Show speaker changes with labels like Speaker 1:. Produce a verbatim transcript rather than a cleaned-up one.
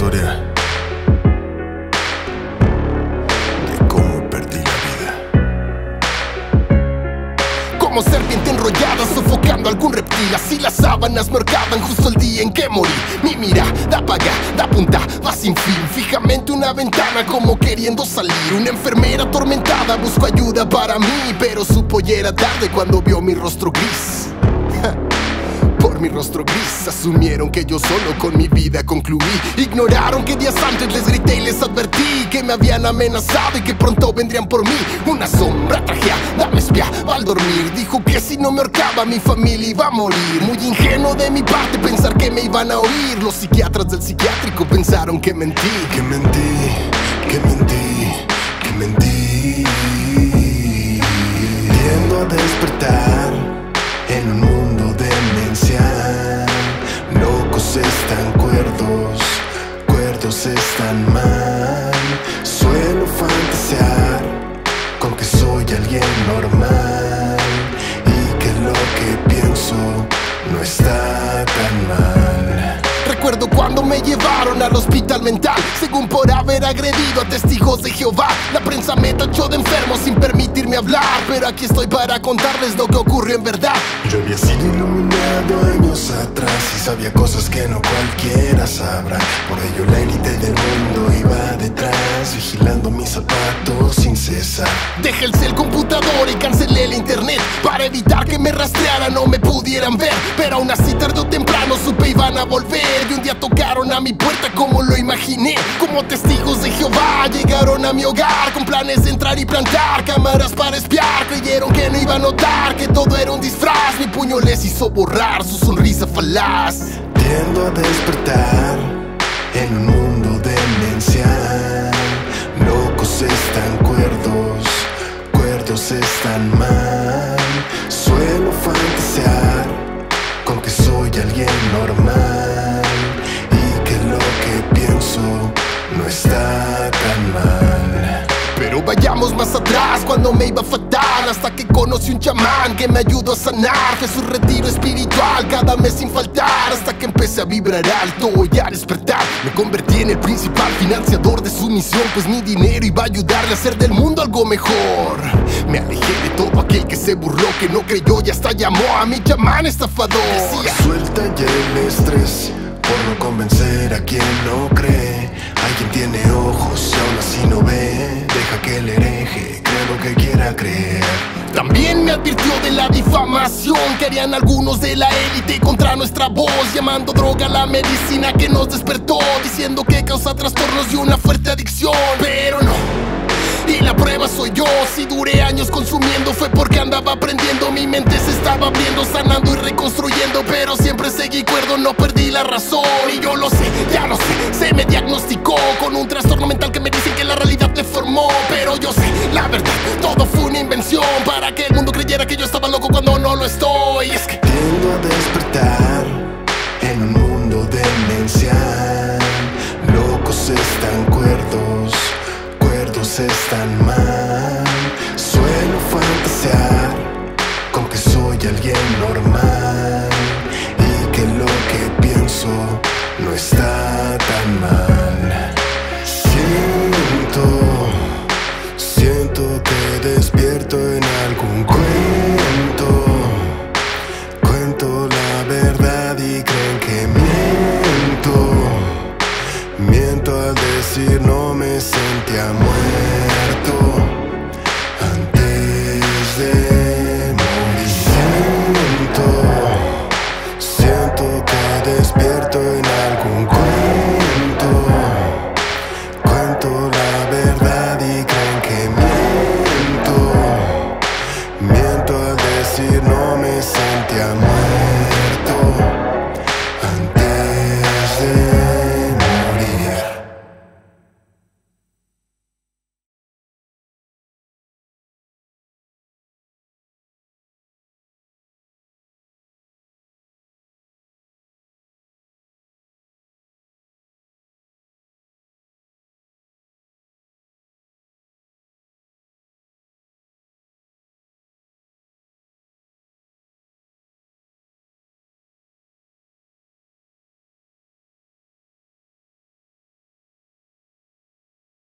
Speaker 1: historia de cómo perdí la vida.
Speaker 2: Como serpiente enrollada, sofocando algún reptil. Así las sábanas me ahorcaban justo el día en que morí. Mi mirada apagada apuntaba sin fin fijamente una ventana, como queriendo salir. Una enfermera atormentada buscó ayuda para mí, pero supo ya era tarde cuando vio mi rostro gris. Por mi rostro gris asumieron que yo solo con mi vida concluí. Ignoraron que días antes les grité y les advertí que me habían amenazado y que pronto vendrían por mí. Una sombra trajeada me espiaba al dormir. Dijo que si no me ahorcaba mi familia iba a morir. Muy ingenuo de mi parte pensar que me iban a oír. Los psiquiatras del psiquiátrico pensaron que mentí.
Speaker 1: Que mentí, que mentí, que mentí. Tiendo a despertar en un mundo demencial. Locos están cuerdos, cuerdos están mal. Suelo fantasear con que soy alguien normal y que lo que pienso no está tan mal.
Speaker 2: Recuerdo cuando me llevaron al hospital mental, según por haber agredido a testigos de Jehová. La prensa me tachó de enfermo sin permitirme hablar, pero aquí estoy para contarles lo que ocurrió en verdad.
Speaker 1: Yo había sido iluminado años atrás y sabía cosas que no cualquiera sabrá. Por ello la élite del mundo iba detrás, vigilando mis zapatos sin cesar.
Speaker 2: Dejé el cel computador y cancelé el internet para evitar que me rastrearan o me pudieran ver. Pero aún así tarde o temprano supe iban a volver. Y un día tocaron a mi puerta como lo imaginé. Como testigos de Jehová llegaron a mi hogar con planes de entrar y plantar cámaras para espiar. Creyeron que no iba a notar que todo era un disfraz. Mi puño les hizo borrar su sonrisa falaz.
Speaker 1: Tiendo a despertar en un mundo demencial. Locos están cuerdos, cuerdos están mal. Suelo fantasear con que soy alguien normal y que lo que pienso no está tan mal.
Speaker 2: Pero vayamos más atrás, cuando me iba fatal, hasta que conocí un chamán que me ayudó a sanar. Fue su retiro espiritual cada mes sin faltar, hasta que empecé a vibrar alto y a despertar. Me convertí en el principal financiador de su misión, pues mi dinero iba a ayudarle a hacer del mundo algo mejor. Me alejé de todo aquel que se burló, que no creyó y hasta llamó a mi chamán estafador. Decía:
Speaker 1: suelta ya el estrés por no convencer a quien no cree. Alguien tiene ojos y aún así no ve. Deja que el hereje crea lo que quiera creer.
Speaker 2: También me advirtió de la difamación que harían algunos de la élite contra nuestra voz, llamando droga a la medicina que nos despertó, diciendo que causa trastornos y una fuerte adicción. Pero no, y la prueba soy yo. Si duré años consumiendo fue porque andaba aprendiendo. Mi mente se estaba abriendo, sanando y reconstruyendo, pero siempre seguí cuerdo, no perdí la razón. Y yo lo sé, ya lo sé, se me diagnosticó con un trastorno mental que me dicen que la realidad deformó. Pero yo sé, la verdad, todo fue una invención para que el mundo creyera que yo estaba loco cuando no lo estoy. Es que
Speaker 1: tiendo a despertar en un mundo demencial. Locos están cuerdos, cuerdos están mal. Suelo fantasear con que soy alguien normal y que lo que pienso no está tan mal. Siento, siento que despierto en algún cuento. Cuento la verdad y creen que miento. Miento al decir no me sentía muerto.